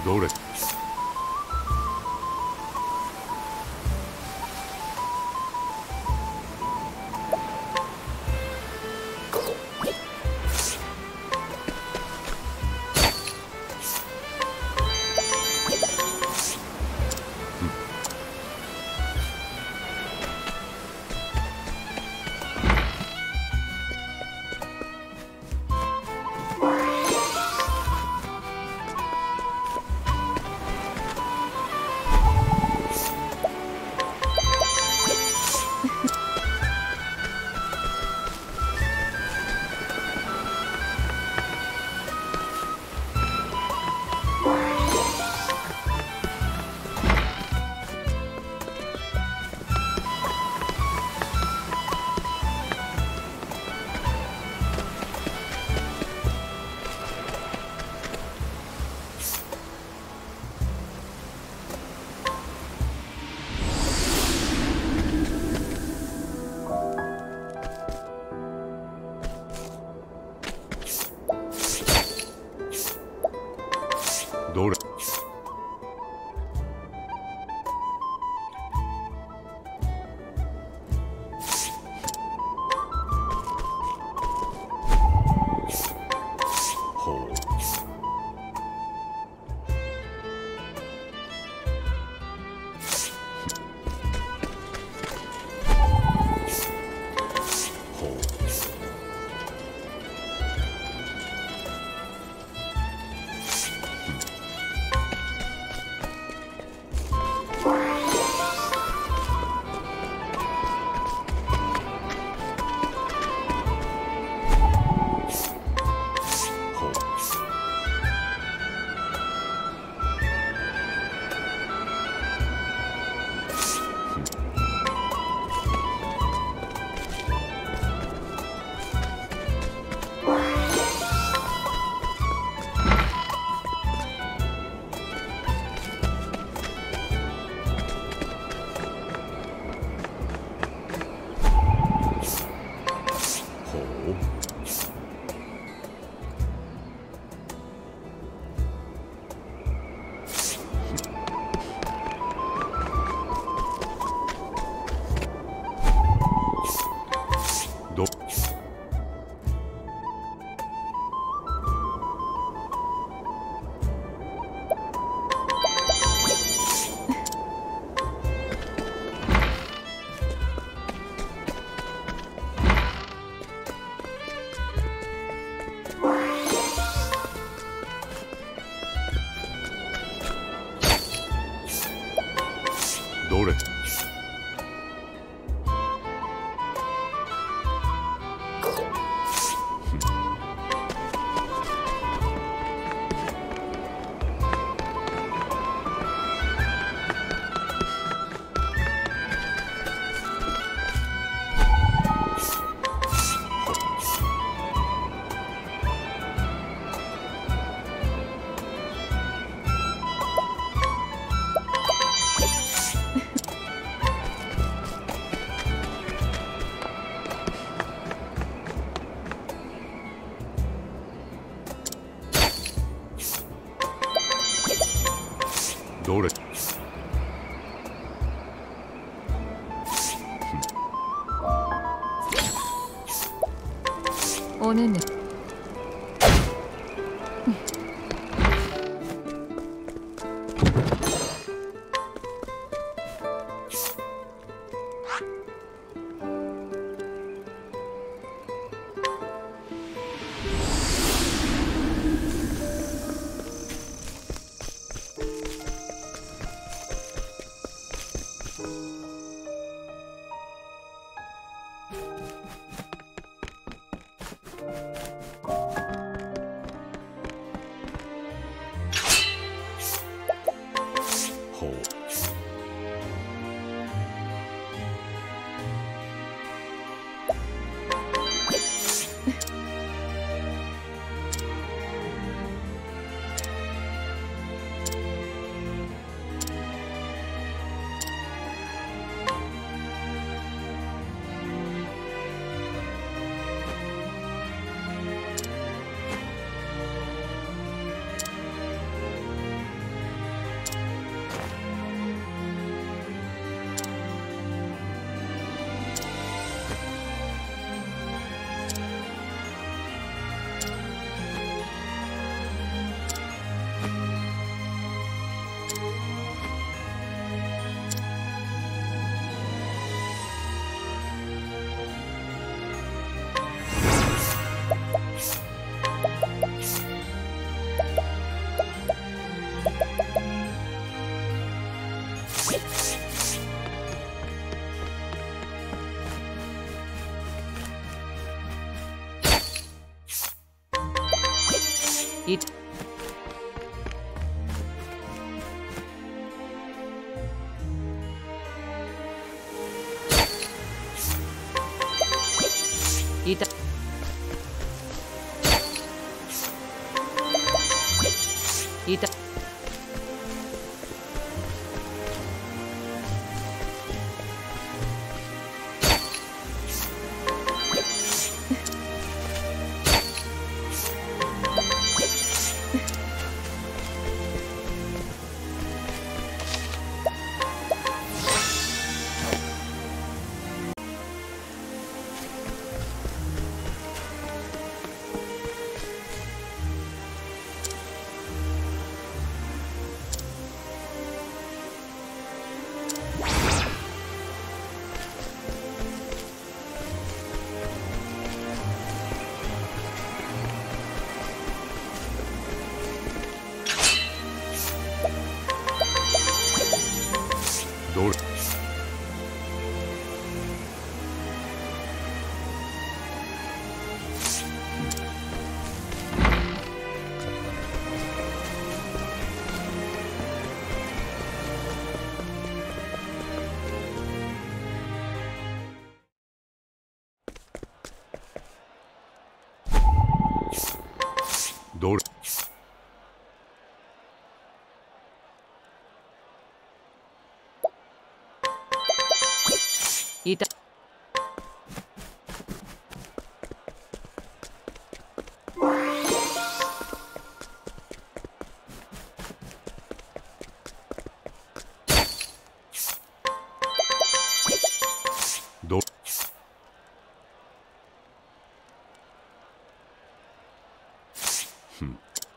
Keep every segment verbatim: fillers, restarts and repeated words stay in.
どれどれほうどどれどれおねねいたいたいたどれどれいたどふん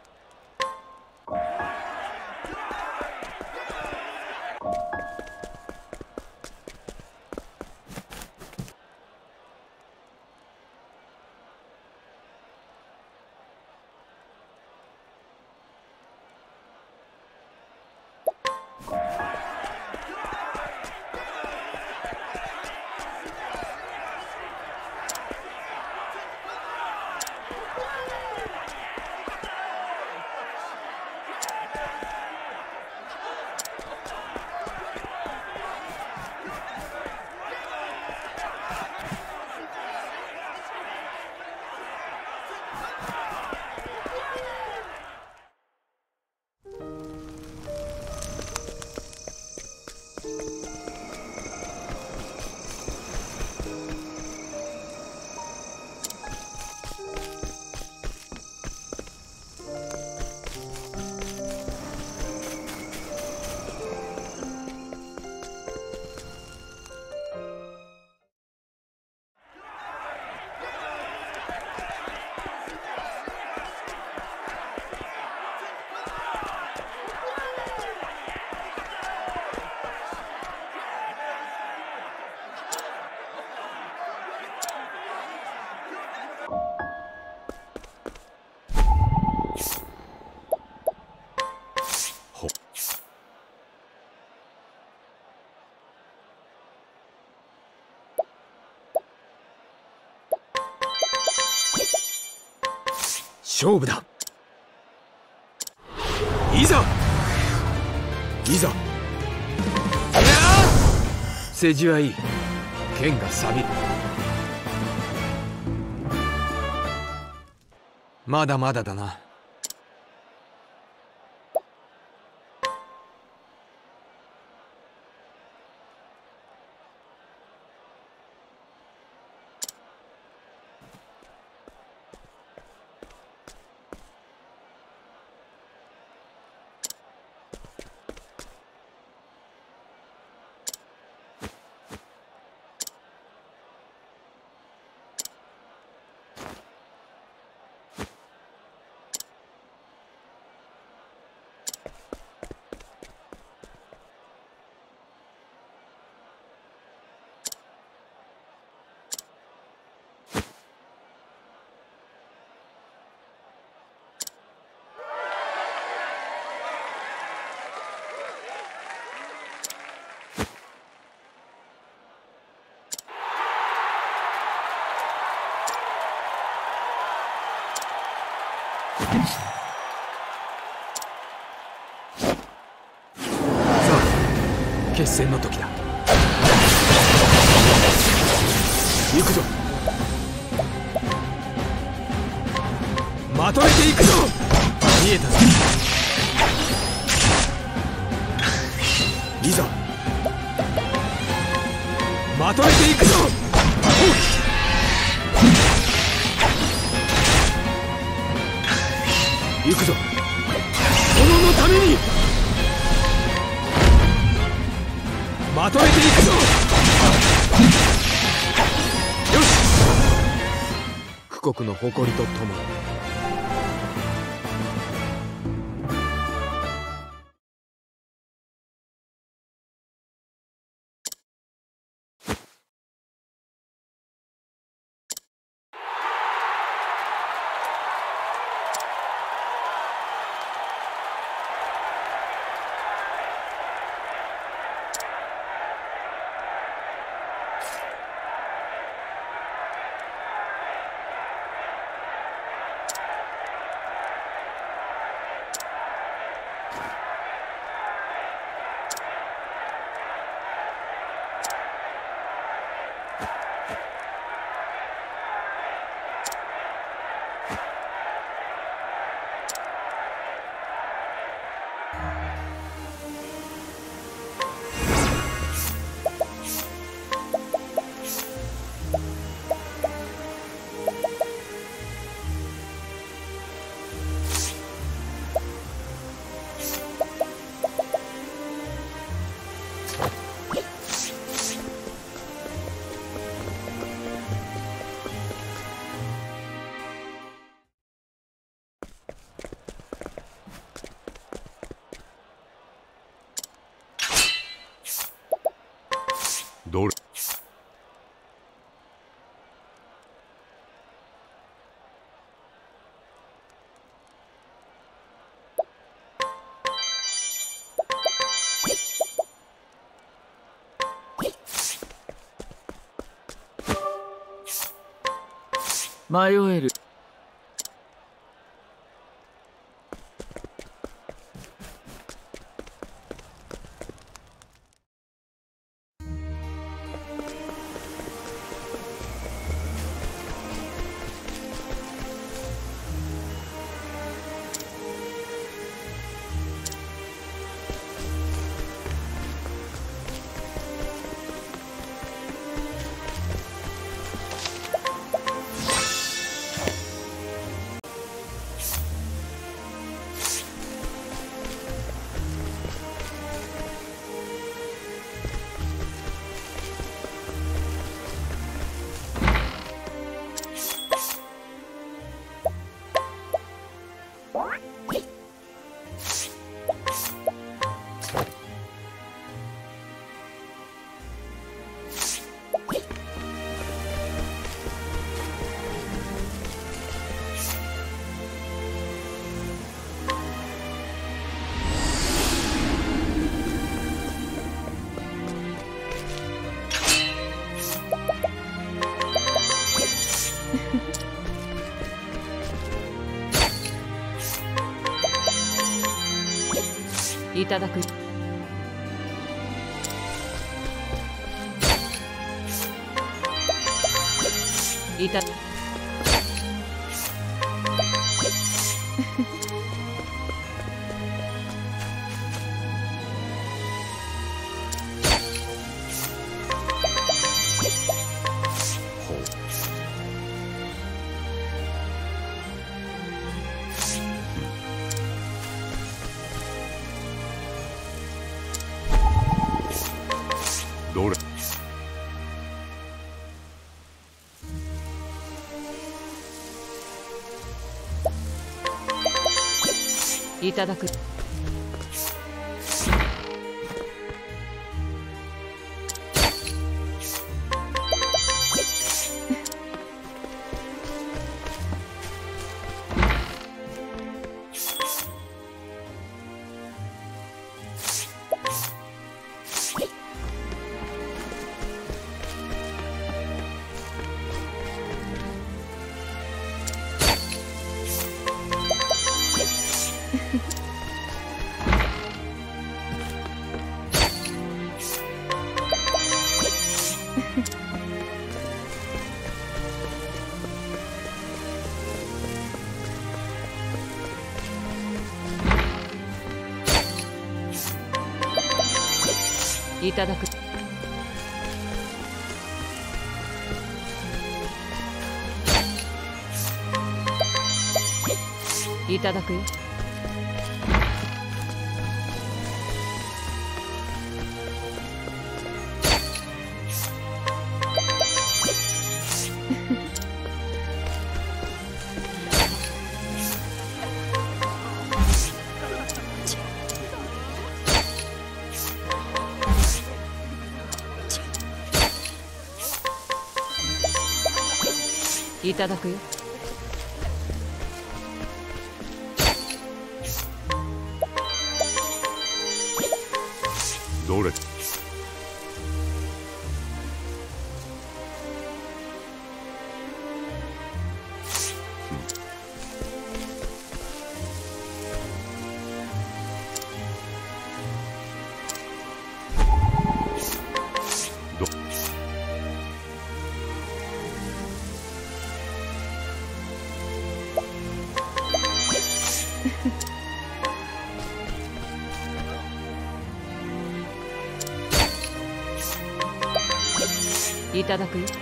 ほ勝負だ。いざいざ。世辞はいい。剣が錆びる。まだまだだな。 決戦の時だ。行くぞ。まとめていくぞ。見えたぞ。いざまとめていくぞ。行くぞ。殿のためにまとめていくぞ。よし。富国の誇りとともに。 どれ迷える。いただく。いた。 どれいただく。 いただく。いただくよ。いただくよ。 どれ。 いただくよ。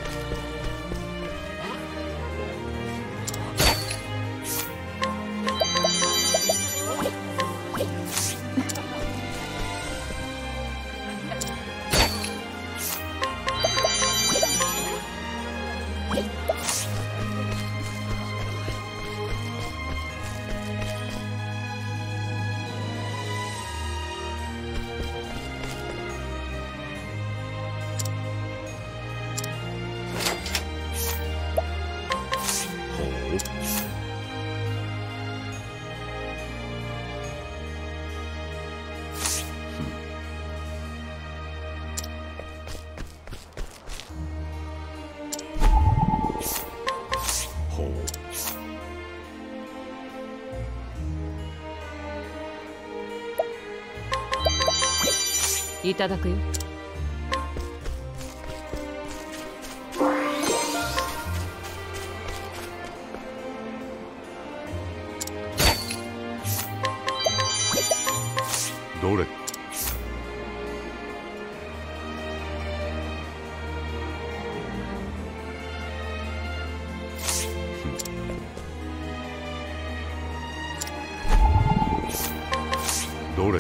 いただくよ。 どれ。どれ。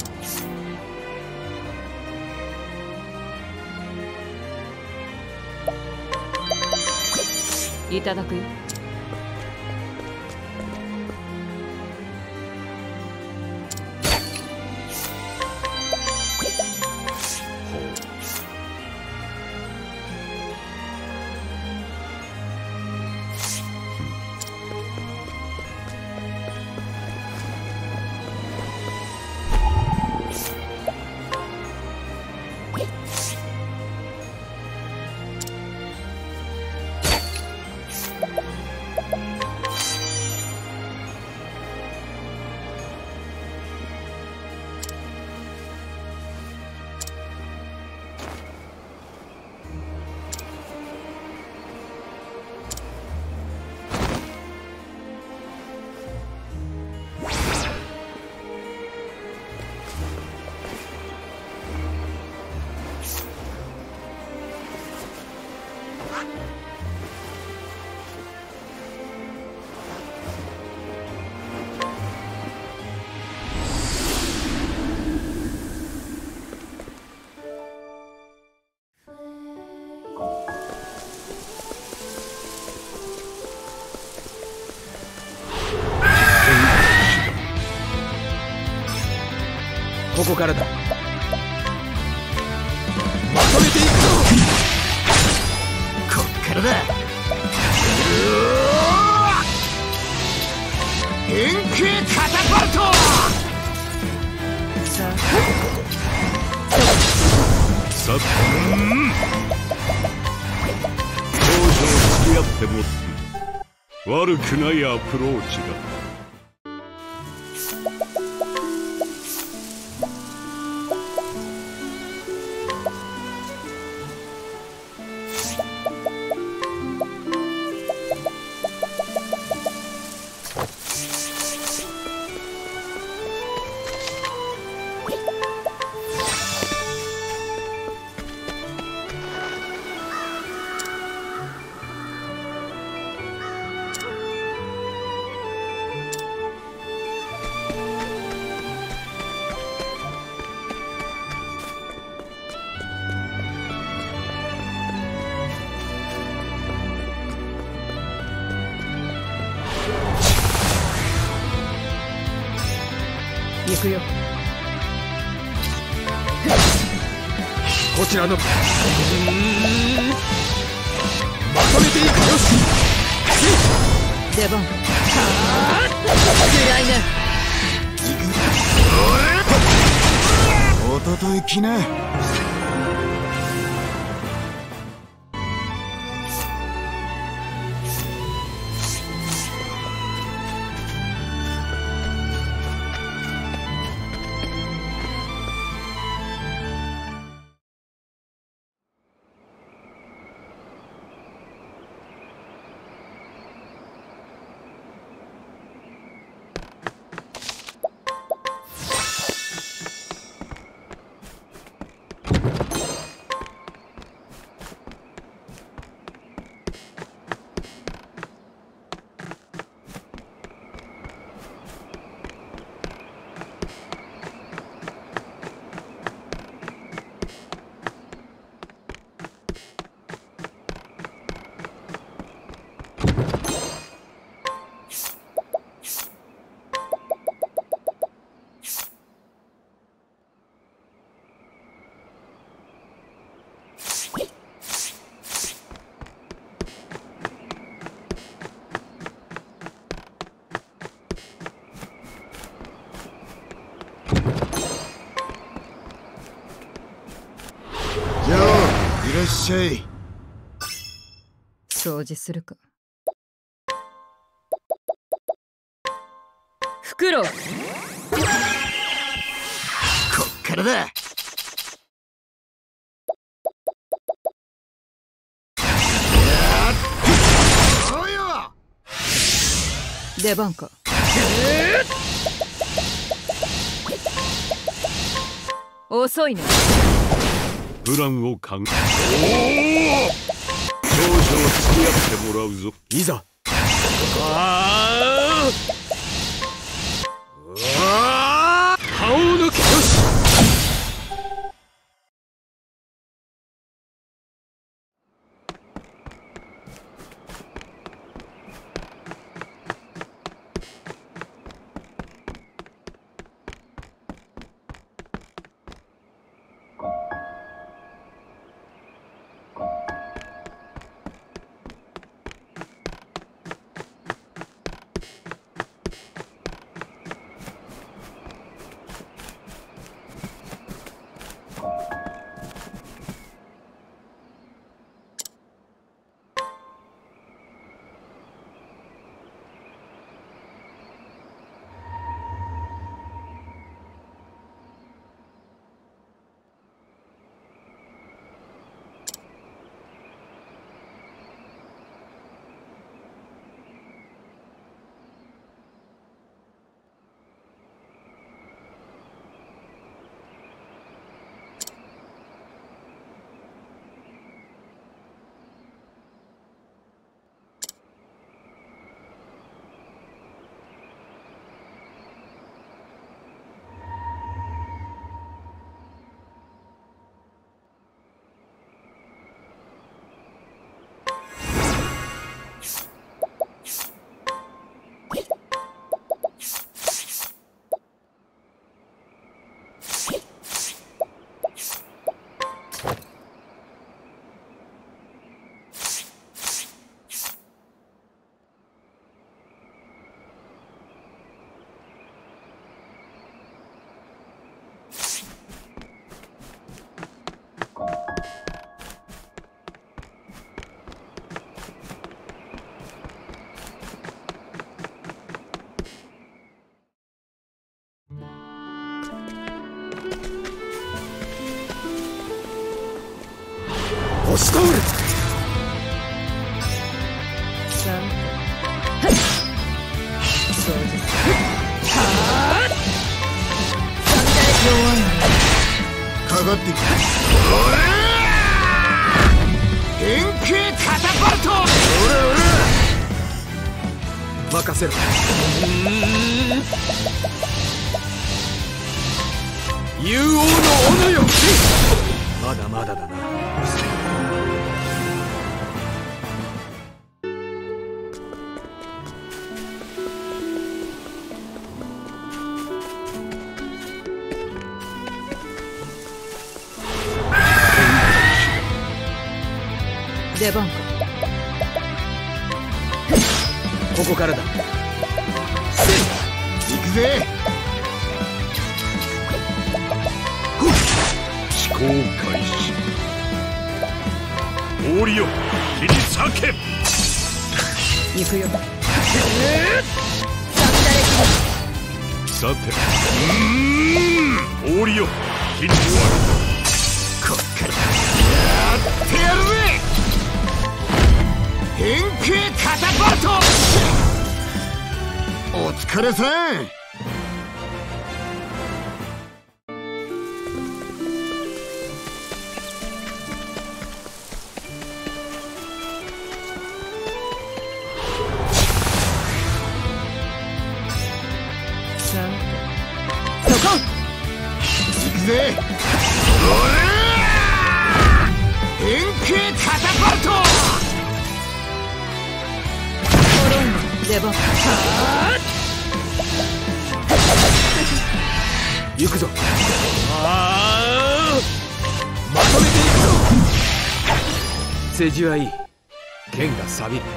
いただくよ。 ここからだ。まとめていくぞ。こっからだ。円形カタパルト。 さあさっうん少々付き合っても悪くないアプローチだ。 行くよ。 こちらのまとめていくよ。 出番。嫌いね。 おととい来な。いらっしゃい。 掃除するか。袋。こっからだ。 出番か。遅いね。 プランを考え。少々付き合ってもらうぞ。 いざ。ああ。顔を抜け。よし。押し通る。 さあ、はい。そうです。はあ。弱いね。 かかってきた。変形カタパルト。おれおれ。 任せろ。竜王の斧よ。まだまだだな。 出番か。 ここからだ。 行くぜ。 思考開始。氷よ切り裂け。 行くよ。 さて、うーん氷よ切り終わる。 こっからやってやるぜ。変形カタパルト。お疲れさん。行くぜ。変形カタパルト。 出番。 行くぞ。ああまとめていくぞ。世辞はいい。剣が錆びる。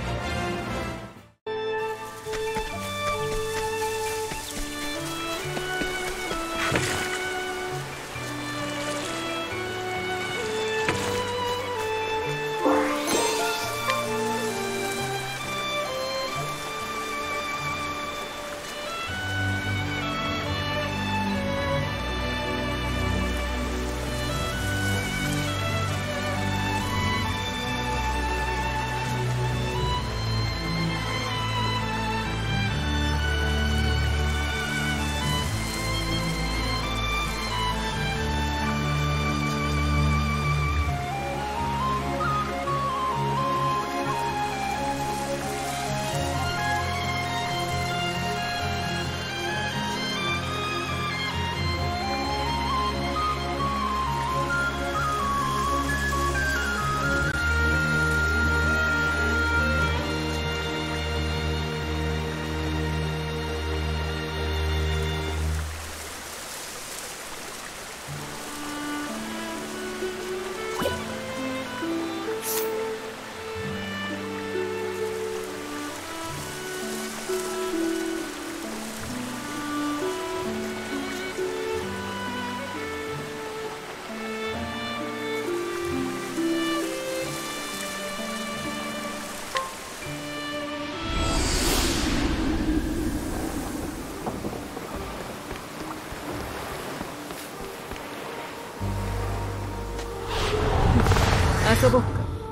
遊ぼっか。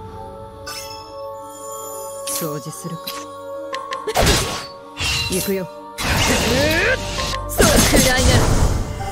掃除するか。行くよ。そうくらいな。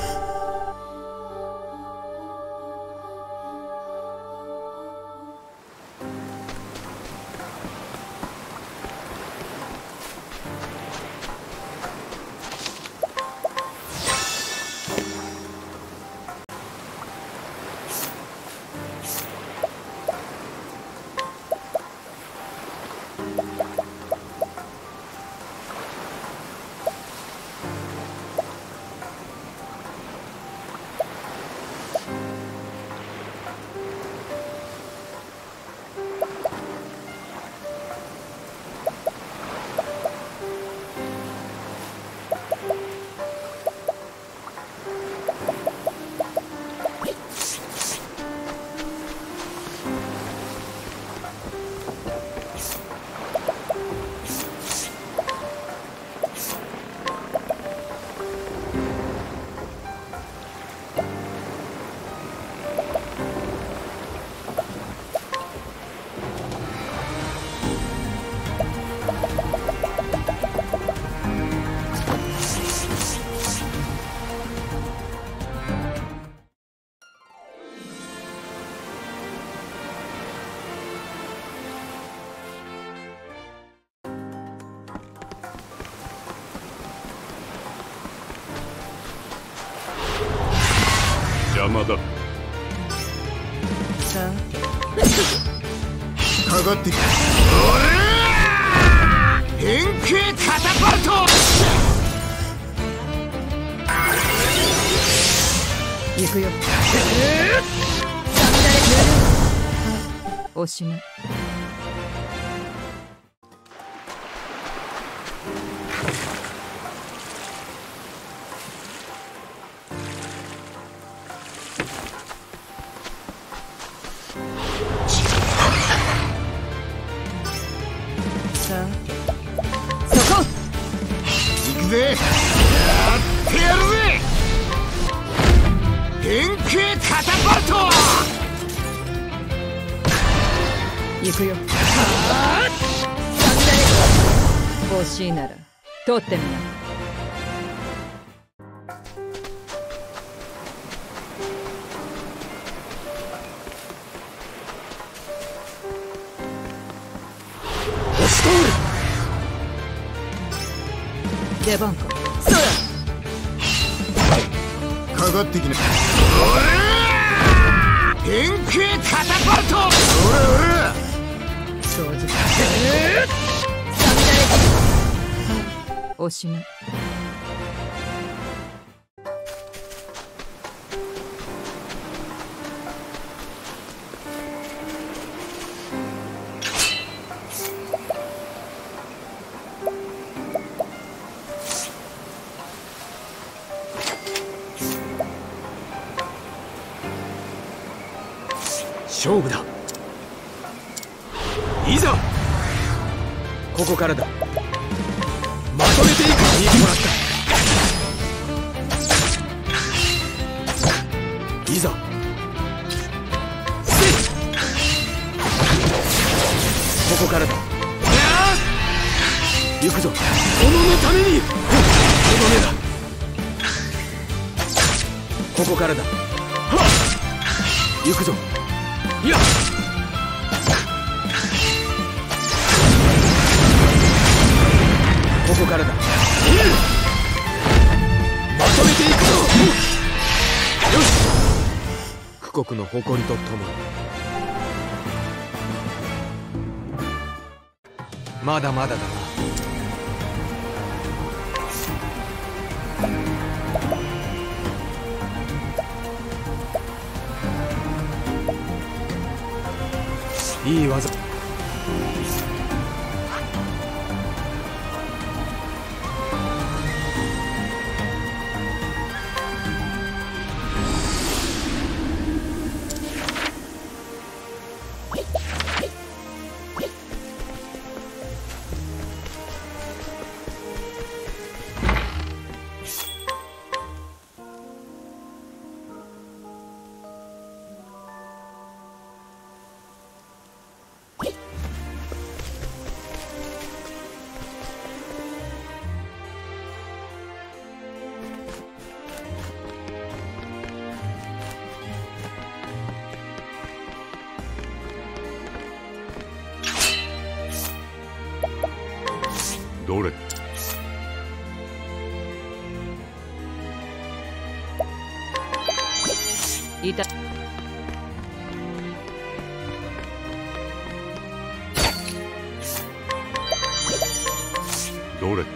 邪魔だ。 さあかかってきた。変形カタパルト。 行くよ。おしまい。 ぜ。やってやるぜ。変形カタパルト。 行くよ。欲しいなら取ってみな。出番か。そうだ。 かかってきな。変形カタパルト。 正直。おしまい。 勝負だ。いざここからだ。まとめていく。見てもらった。いざせい。ここからだ。行くぞ。己のために。とどめだ。ここからだ。はっ行くぞ。いやここからだ。まとめていくぞ。よし。富国の誇りとともに。まだまだだな。いい技。 どれ。 いた。 どれ。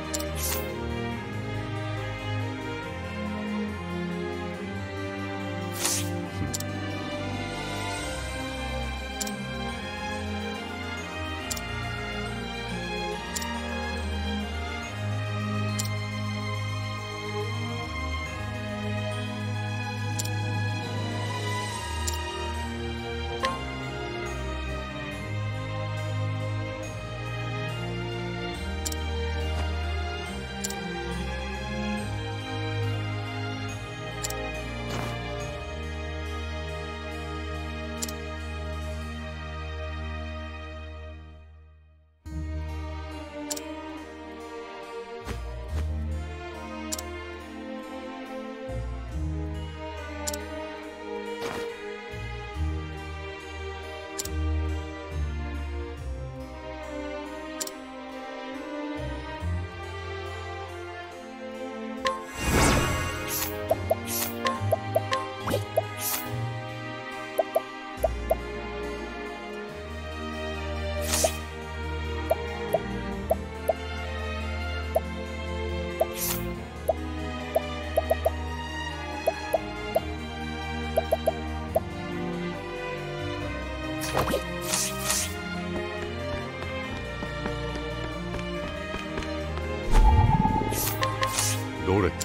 どれ。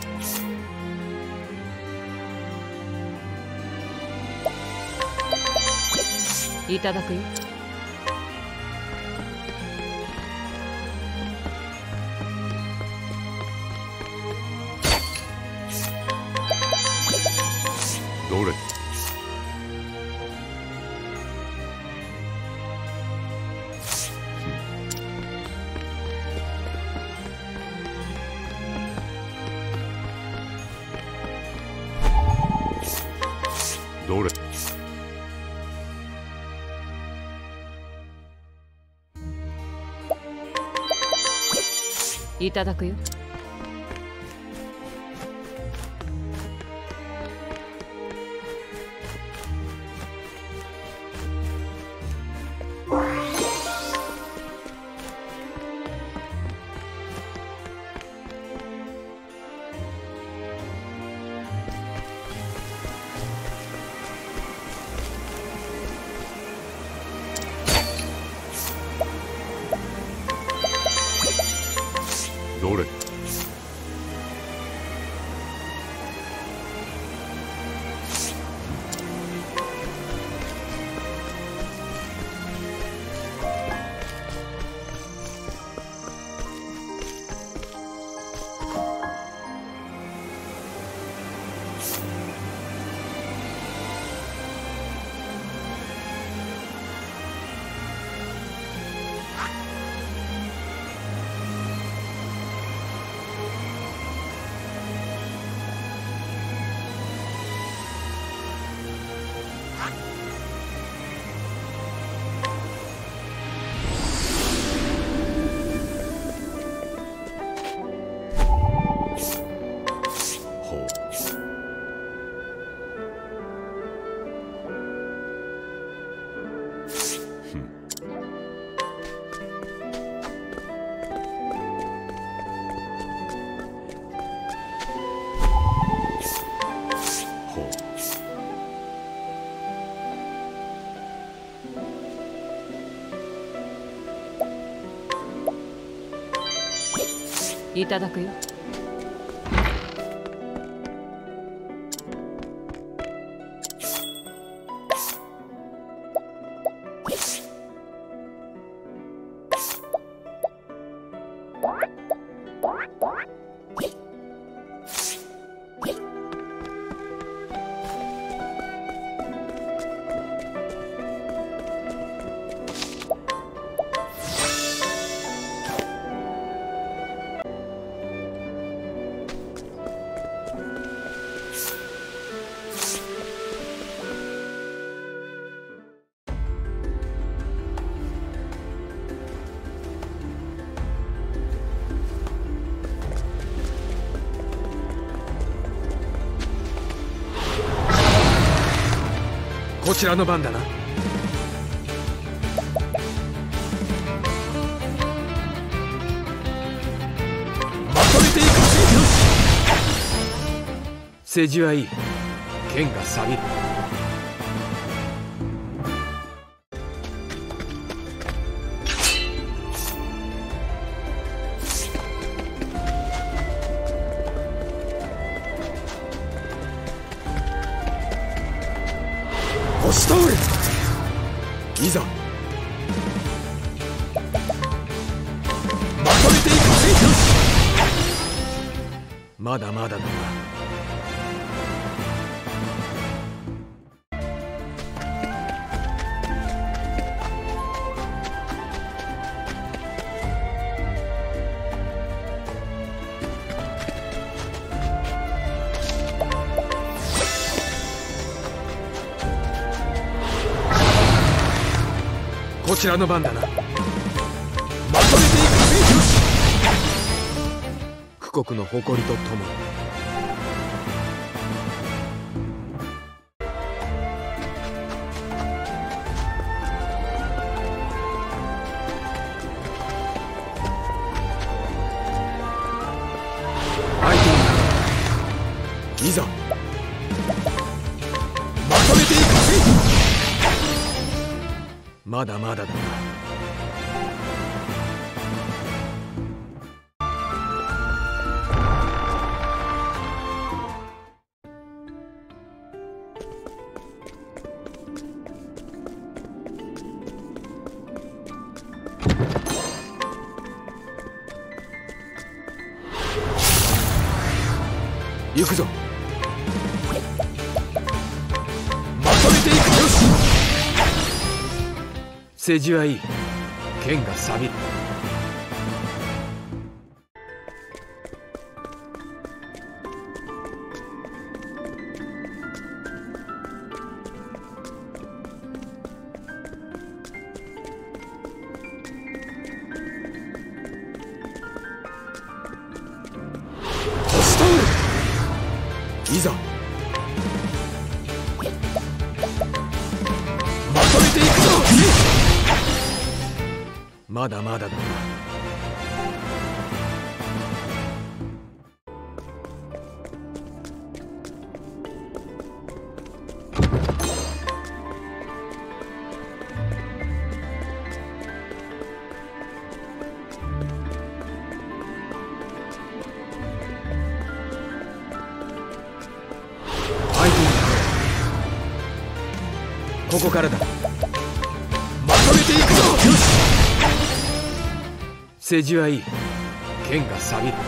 いただくよ。 どれ。どれ。 いただくよ。 どれ。 いただくよ。 こちらの番だな。まとめていく。世辞はいい。剣が錆びる。押し通る。いざまとめていく。まだまだだな。こちらの番だな。まとめていく。富国の誇りとともに。相手にいざまとめていく。まだまだだな。行くぞ。 世辞はいい。剣が錆びる。いざまとめていくぞ。まだまだだな。ここからだ。まとめていくぞ。よし。世辞はいい。剣が錆びる。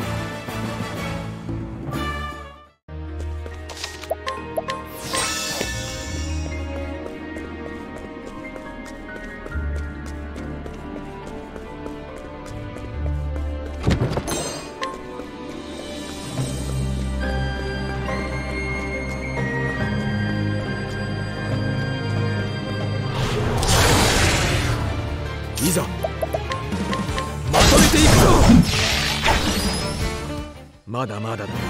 いざまとめていくぞ。まだまだだな。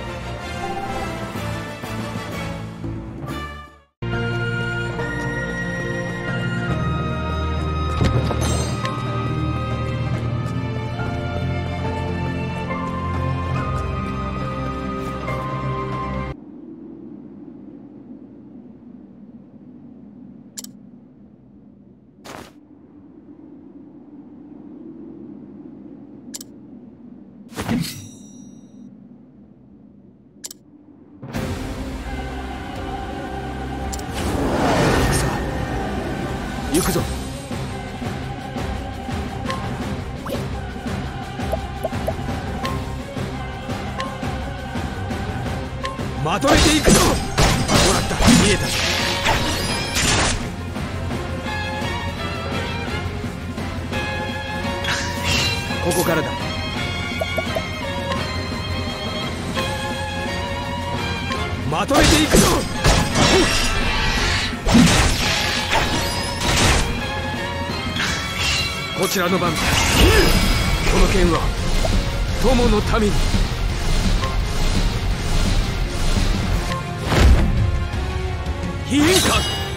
行くぞ。まとめていくぞ。もらった。見えた。ここからだ。まとめていくぞ。こちらの番。この剣は友のために。いいか。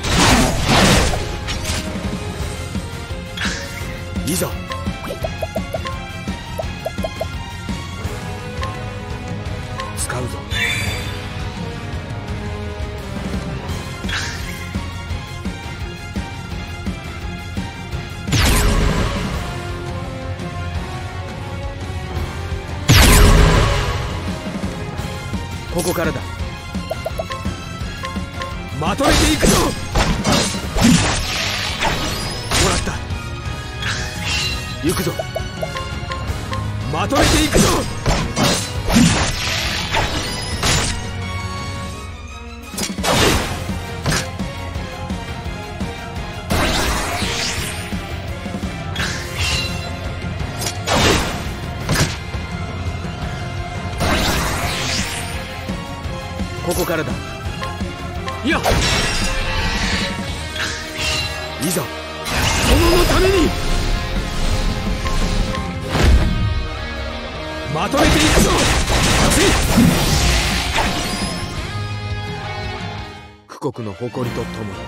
いざ使うぞ。ここからだ。まとめていくぞ。もらった。行くぞ。まとめていくぞ。ここからだ。いや、いざ友のために。まとめていくぞ。苦国の誇りとともに。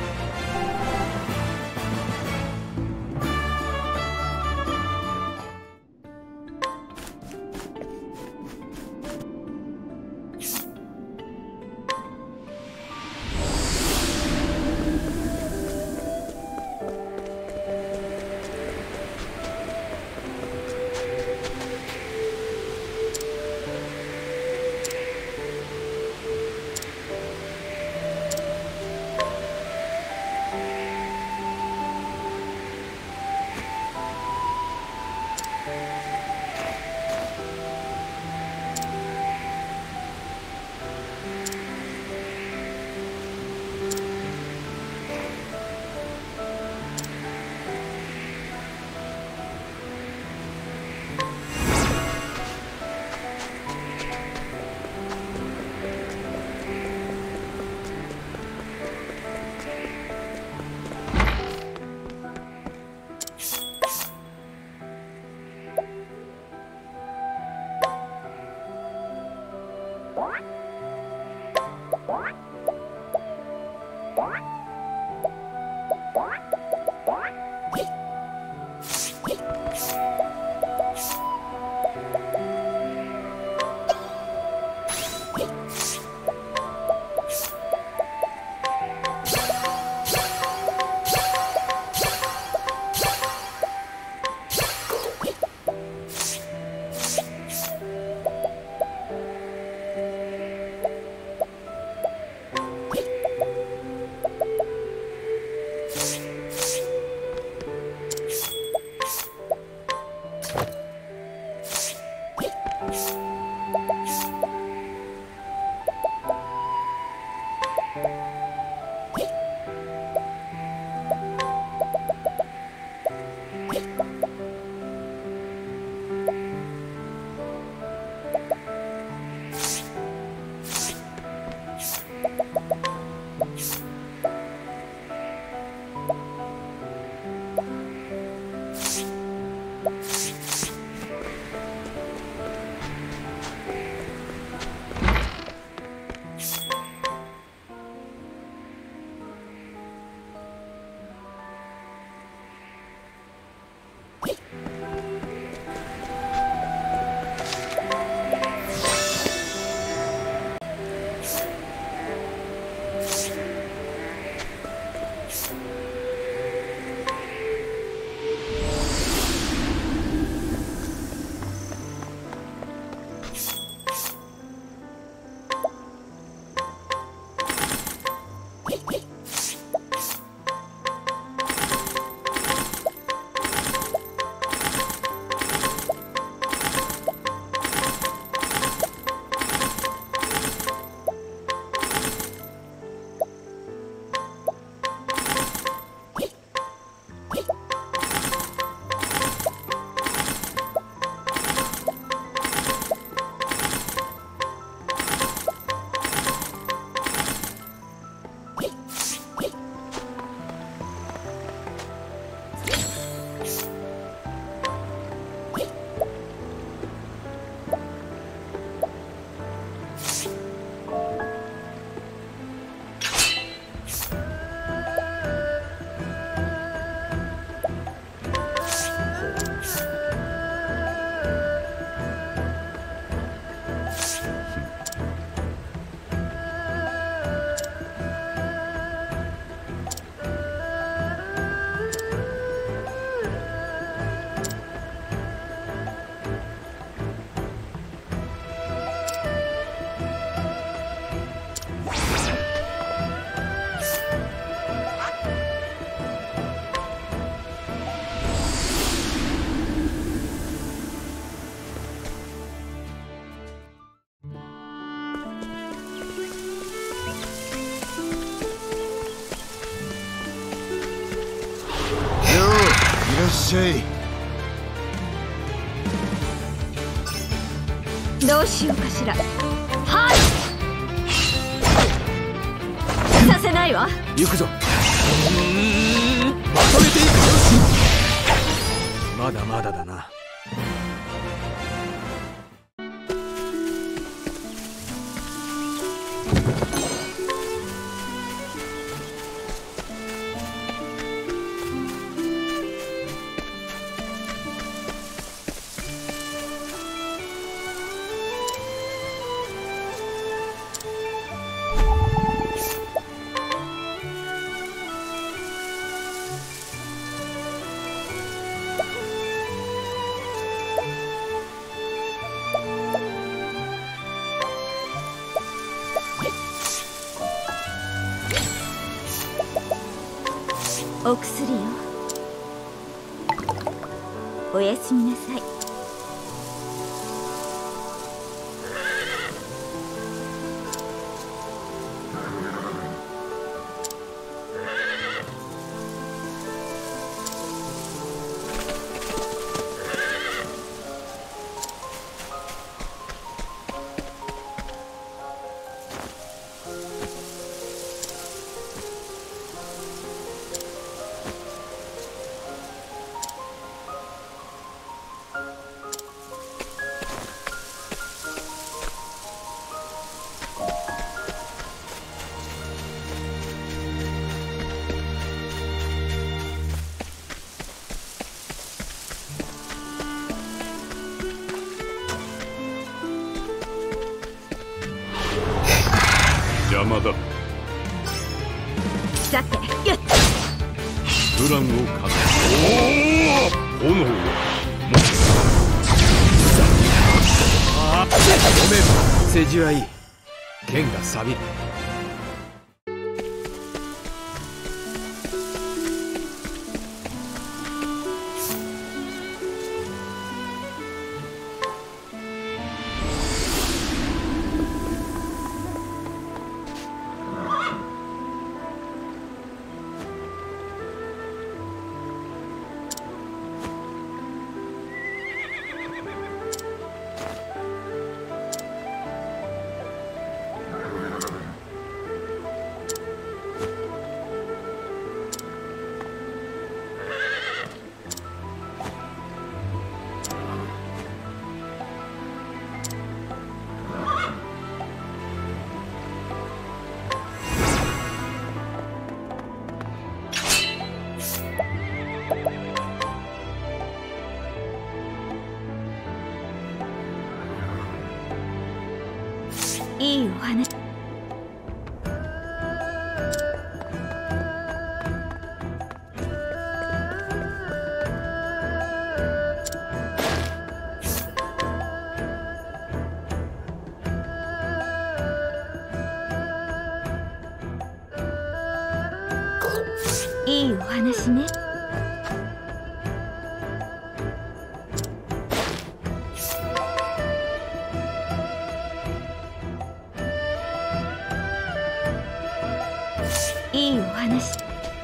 らっしゃい。 どうしようかしら。はいさせないわ。 行くぞ。まとめていくよ。まだまだだな。 お薬よ。おやすみなさい。 邪魔だ。 さて、よっ。 プランをかけ。炎をもごめん、世辞はいい。剣が錆びる。 いいお話。いいお話ね。いいお話。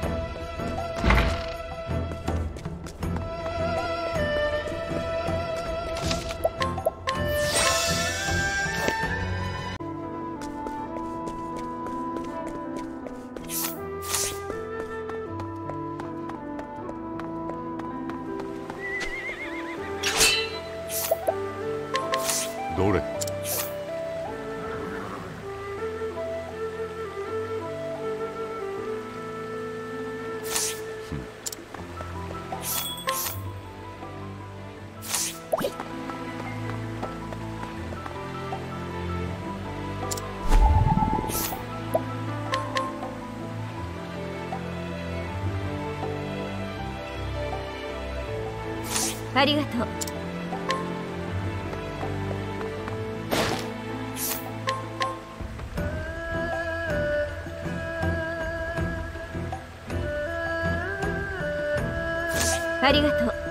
どれ。 ありがとう。ありがとう。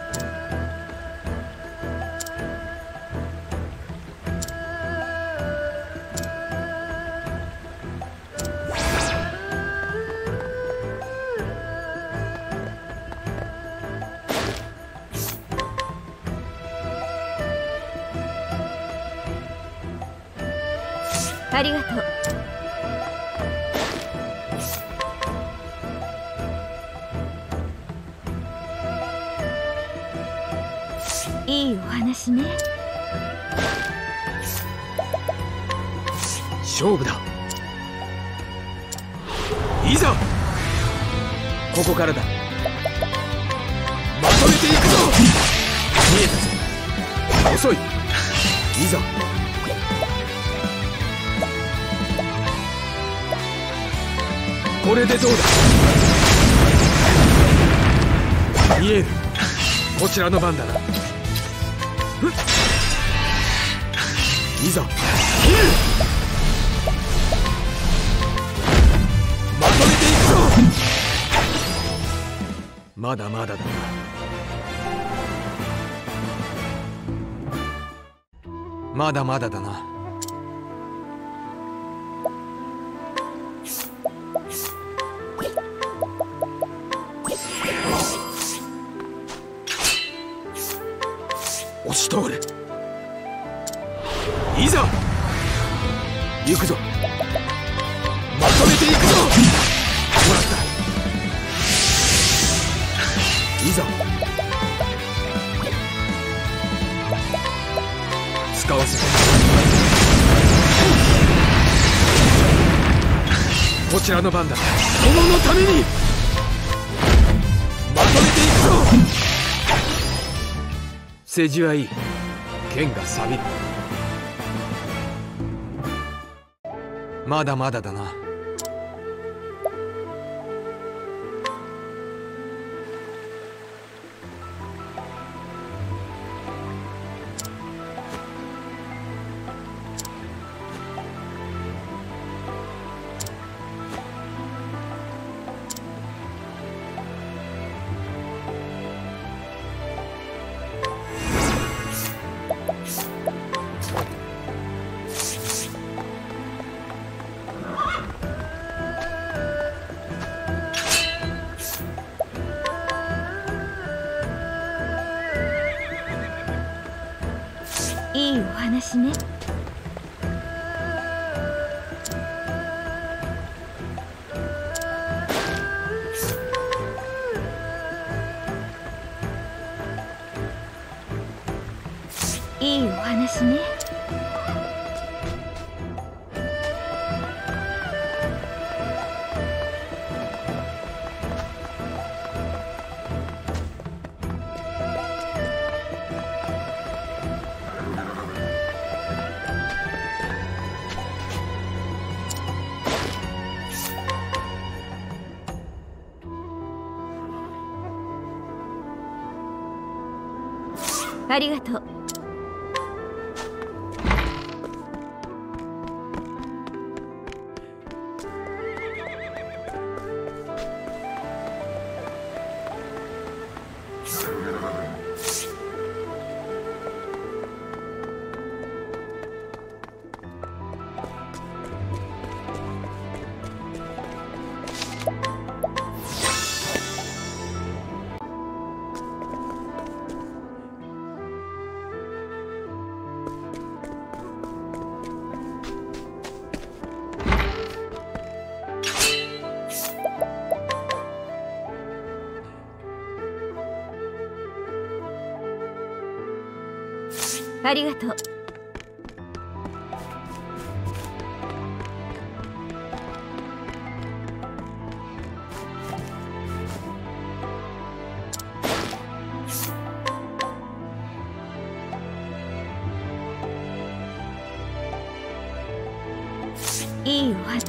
ありがとう。いいお話ね。 勝負だ。いざここからだ。まとめていくぞ。見えたぞ。遅い。いざこれでどうだ。見える。こちらの番だな。いざまとめていくぞ。まだまだだな。まだまだだな。押し通れ。いざ行くぞ。まとめていくぞ。もらった。いざ使わせて。こちらの番だ。殿のためにまとめていくぞ。世辞はいい。剣が錆びる。 まだまだだな。 いいお話ね。いいお話ね。ありがとう。ありがとう。いいお話。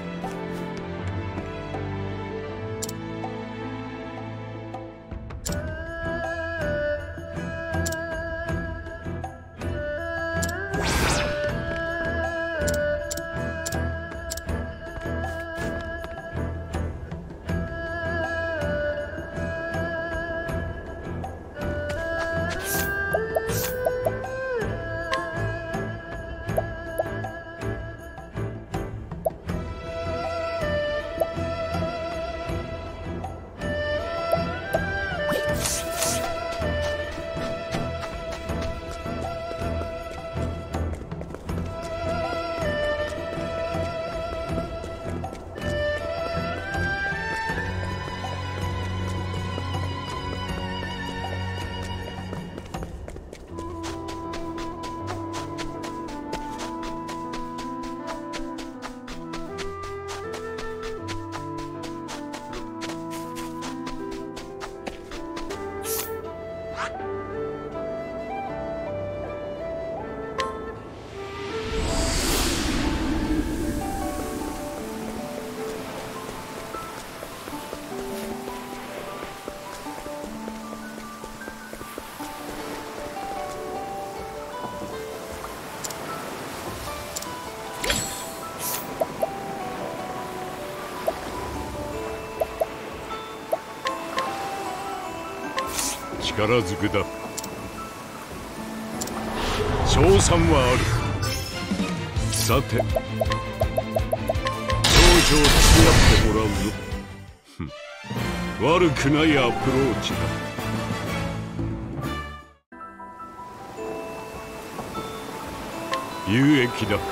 力ずくだ。賞賛はある。さて少女を付き合ってもらうの。ふん、悪くないアプローチだ。有益だ。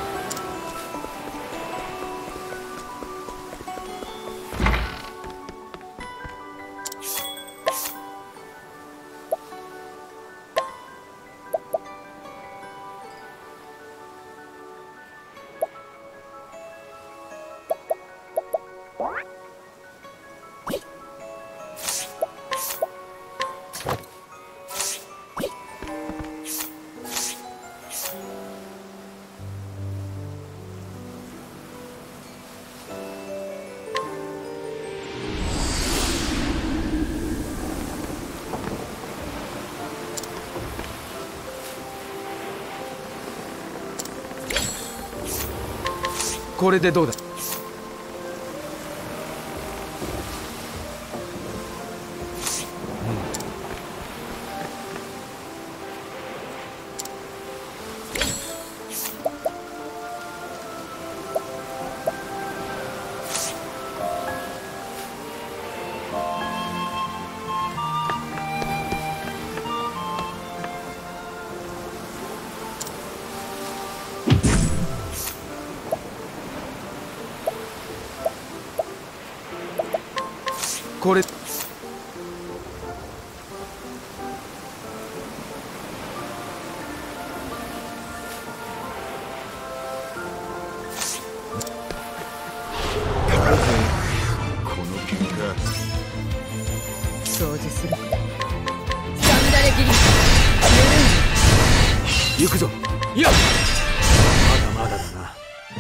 これでどうだ。これこの喧嘩掃除する。サンダレ切り行くぞ。いや、まだまだだな。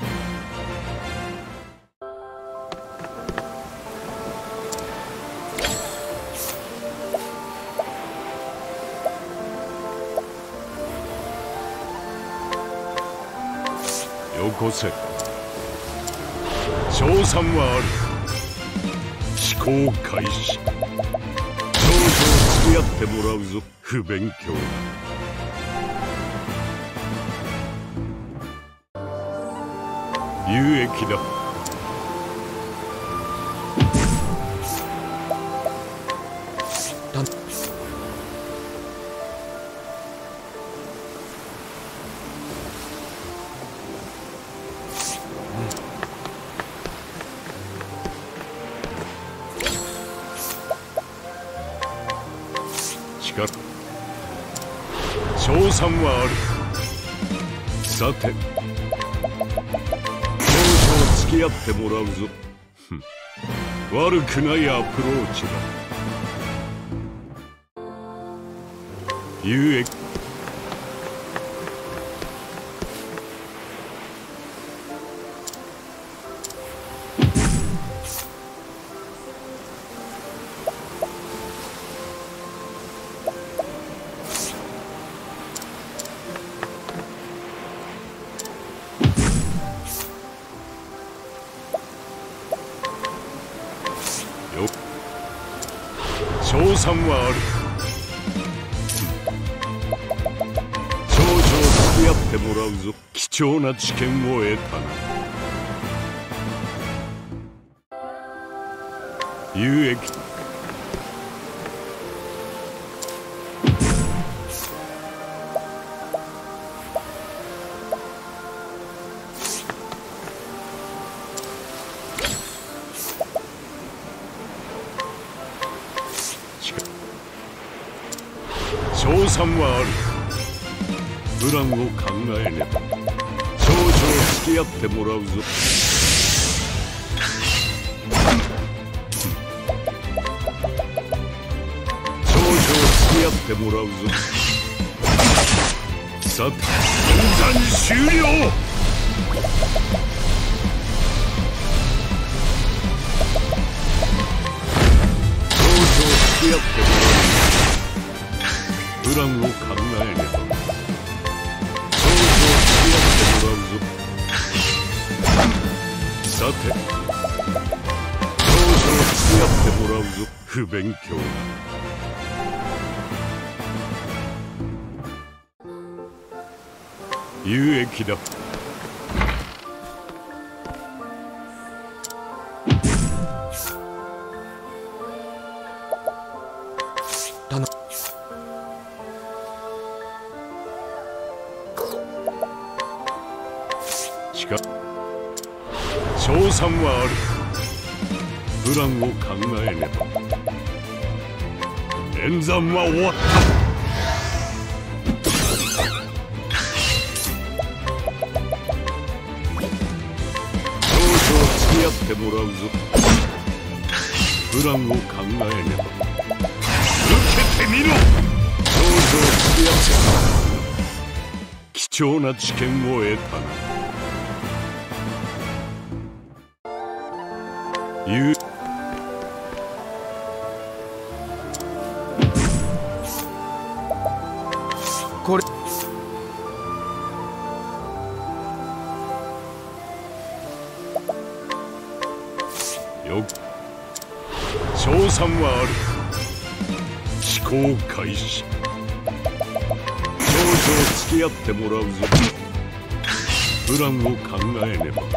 よこせ。賞賛はある。思考開始。少々付き合ってもらうぞ。不勉強だ。有益だ。賞賛はある。さて、少々付き合ってもらうぞ。ふん、悪くないアプローチだ。有益。賞賛はある。少々付き合ってもらうぞ。貴重な知見を得たな。有益。賞賛はある。プランを考えねば。少々付き合ってもらうぞ。少々付き合ってもらうぞ。さて、分断終了。少々付き合ってもらうぞ。プランを考えねば。少々付き合ってもらうぞ。さて、少々付き合ってもらうぞ。不勉強だ。有益だ。賞賛はある。プランを考えねば。演算は終わった。少々付き合ってもらうぞ。プランを考えねば。受けてみろ。少々付き合ってもらう。貴重な知見を得たな。いうこれよ賞賛はある。思考開始。少々付き合ってもらうぞ。プランを考えねば。少々付き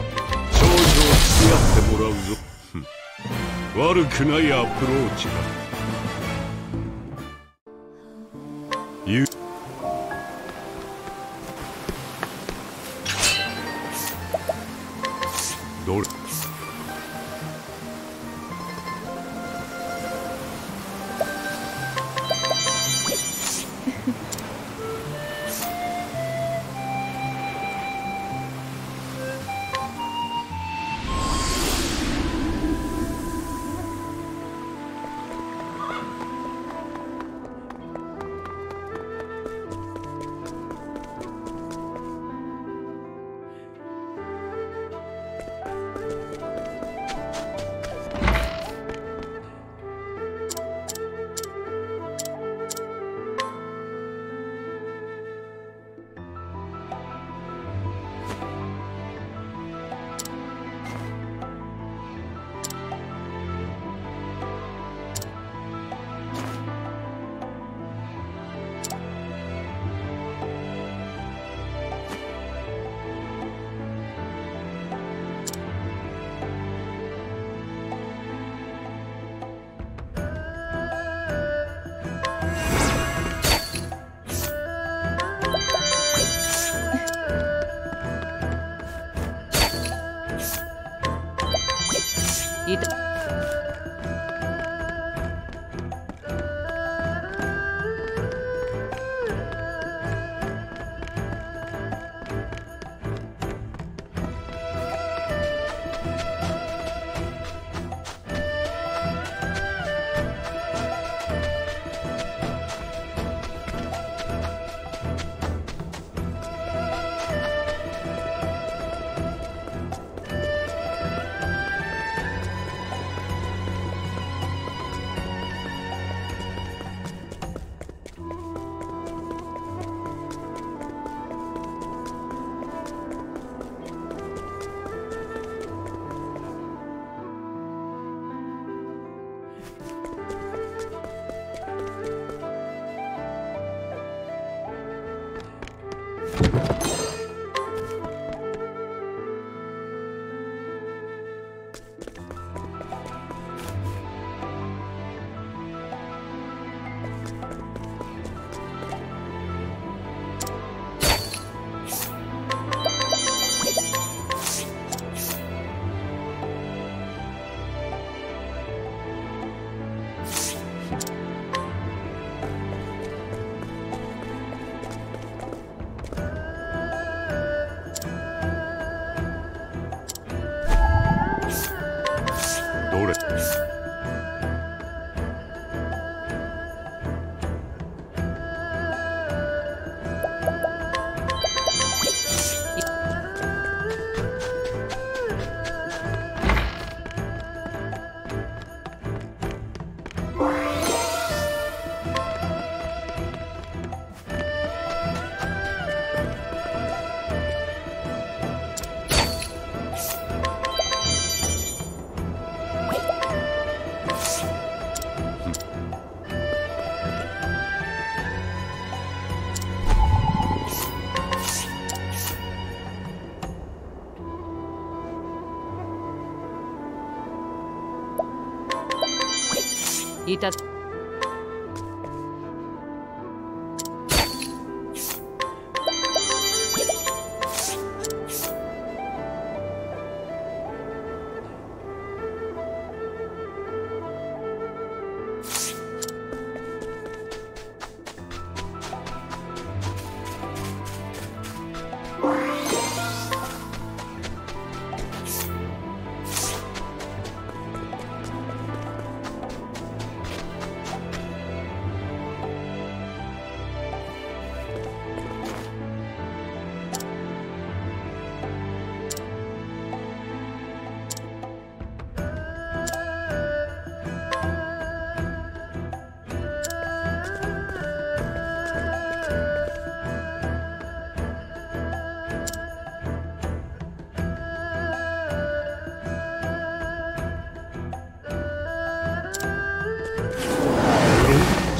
合ってもらうぞ。悪くないアプローチだ。ゆどれいた。 どれいた。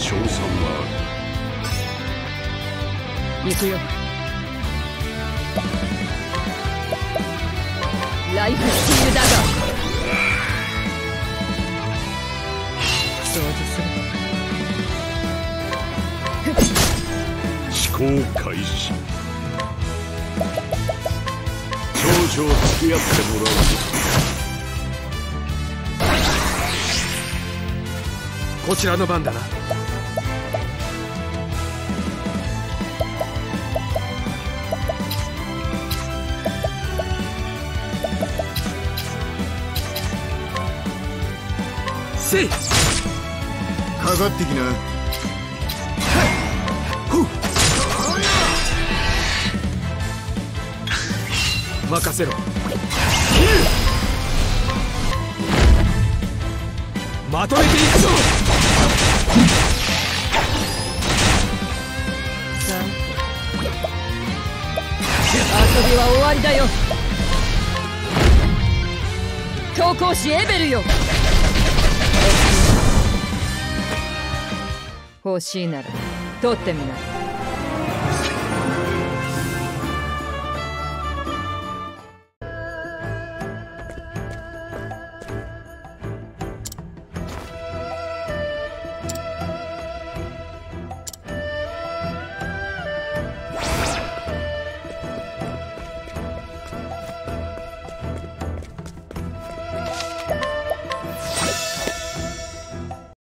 賞賛は行くよ。ライフスチールダガー。掃除する。 思考開始。少々付き合ってもらうぞ。 こちらの番だな。せい、 かかってきな。 任せろ。まとめていくぞ。 さあ、遊びは終わりだよ。投稿士エベルよ。欲しいなら取ってみな。